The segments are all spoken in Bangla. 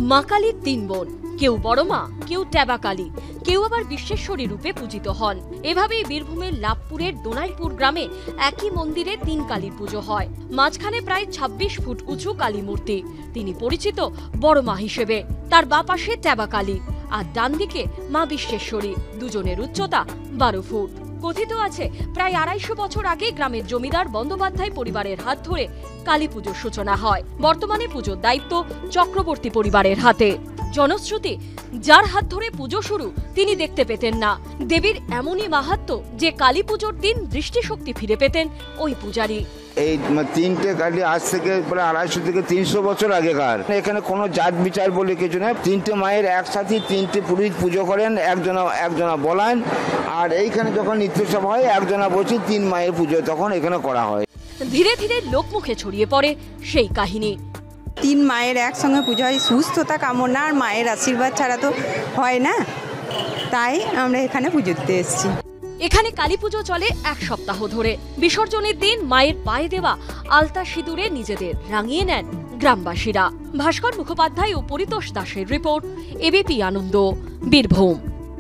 মা কালীর তিন বোন, কেউ বড় মা, কেউ ট্যাবা কালী, কেউ আবার বিশ্বেশ্বরী রূপে পূজিত হন। এভাবেই বীরভূমের লাভপুরের দোনাইপুর গ্রামে একই মন্দিরে তিন কালীর পুজো হয়। মাঝখানে প্রায় ২৬ ফুট উঁচু কালী মূর্তি। তিনি পরিচিত বড় মা হিসেবে। তার বাঁ পাশে ট্যাবা কালী আর ডান দিকে মা বিশ্বেশ্বরী। দুজনের উচ্চতা ১২ ফুট। কথিত আছে প্রায় ২৫০ বছর আগে গ্রামের জমিদার বন্দ্যোপাধ্যায় পরিবারের হাত ধরে কালী পুজোর সূচনা হয়। বর্তমানে পুজোর দায়িত্ব চক্রবর্তী পরিবারের হাতে। জনশ্রুতি, যার হাত ধরে পুজো শুরু তিনি দেখতে পেতেন না। দেবীর এমনই মাহাত্ম্য যে কালী পুজোর দিন দৃষ্টিশক্তি ফিরে পেতেন ওই পূজারী। এই তিনটে কালী আজ থেকে প্রায় ২৫০ থেকে ৩০০ বছর আগেকার। এখানে কোনো জাত বিচার বলে কিছু নেই। তিনটে মায়ের একসাথে তিনটে পুরোহিত পুজো করেন, একজনা বলান। আর এইখানে যখন নিত্যসভা হয় একজনা বসে তিন মায়ের পুজো তখন এখানে করা হয়। ধীরে ধীরে লোকমুখে ছড়িয়ে পড়ে সেই কাহিনী। তিন মায়ের একসঙ্গে পুজো হয়, সুস্থতা কামনা আর মায়ের আশীর্বাদ ছাড়া তো হয় না, তাই আমরা এখানে পুজো দিতে এসেছি। এখানে কালী পুজো চলে এক সপ্তাহ ধরে। বিসর্জনের দিন মায়ের পায়ে দেওয়া আলতা সিঁদুরে নিজেদের রাঙিয়ে নেন গ্রামবাসীরা। ভাস্কর মুখোপাধ্যায় ও পরিতোষ দাসের রিপোর্ট, এবিপি আনন্দ, বীরভূম।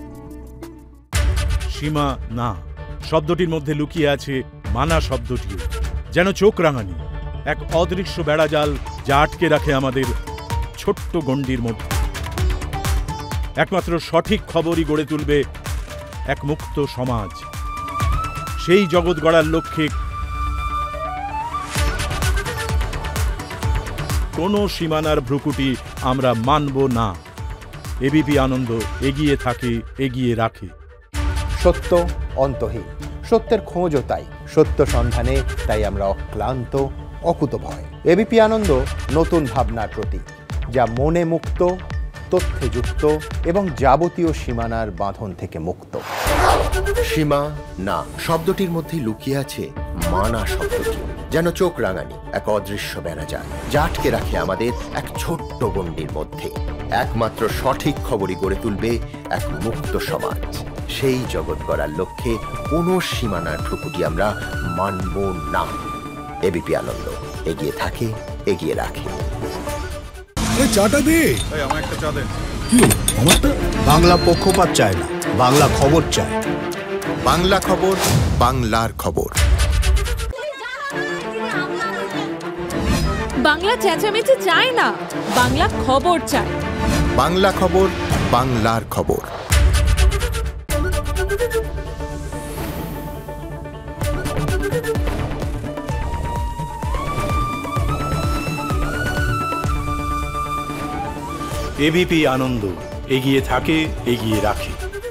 সীমা না শব্দটির মধ্যে লুকিয়ে আছে মানা শব্দটিও, যেন চোখ রাঙানি এক অদৃশ্য বেড়াজাল যা আটকে রাখে আমাদের ছোট্ট গণ্ডির মধ্যে। একমাত্র সঠিক খবরই গড়ে তুলবে এক মুক্ত সমাজ। সেই জগৎ গড়ার লক্ষ্যে কোনো সীমানার ভ্রুকুটি আমরা মানব না। এবিপি আনন্দ এগিয়ে থাকে, এগিয়ে রাখে। সত্য অন্তহীন, সত্যের খোঁজও তাই, সত্য সন্ধানে তাই আমরা অক্লান্ত, অকুতভয়। এবিপি আনন্দ নতুন ভাবনার প্রতীক, যা মনে মুক্ত, তথ্যে যুক্ত এবং যাবতীয় সীমানার বাঁধন থেকে মুক্ত। সীমা না শব্দটির মধ্যে লুকিয়ে আছে মানা শব্দটি, যেন চোখ রাঙানি এক অদৃশ্য বেড়াজাল যা আটকে রাখে আমাদের এক ছোট্ট গণ্ডির মধ্যে। একমাত্র সঠিক খবরই গড়ে তুলবে এক মুক্ত সমাজ। সেই জগৎ গড়ার লক্ষ্যে কোনো সীমানার ঠুকুটি আমরা মানব না। এবিপি আনন্দ এগিয়ে থাকে, এগিয়ে রাখে। চাটা দে, আমার একটা চা দেন। কি আমারটা? বাংলা পক্ষপাত চায় না, বাংলা খবর চায়। বাংলা খবর, বাংলার খবর। বাংলা চেঁচামেচি চায় না, বাংলা খবর চায়। বাংলা খবর, বাংলার খবর। এবিপি আনন্দ এগিয়ে থাকে, এগিয়ে রাখে।